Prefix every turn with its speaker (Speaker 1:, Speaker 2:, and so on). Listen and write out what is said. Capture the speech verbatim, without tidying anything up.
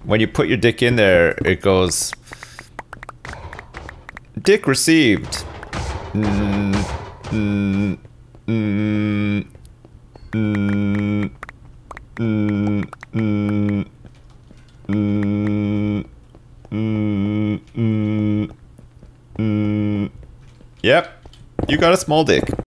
Speaker 1: when you put your dick in there, it goes... Dick received. Mm, mm, mm, mm, mm, mm, mm, mm, mm, mm. Yep, you got a small dick.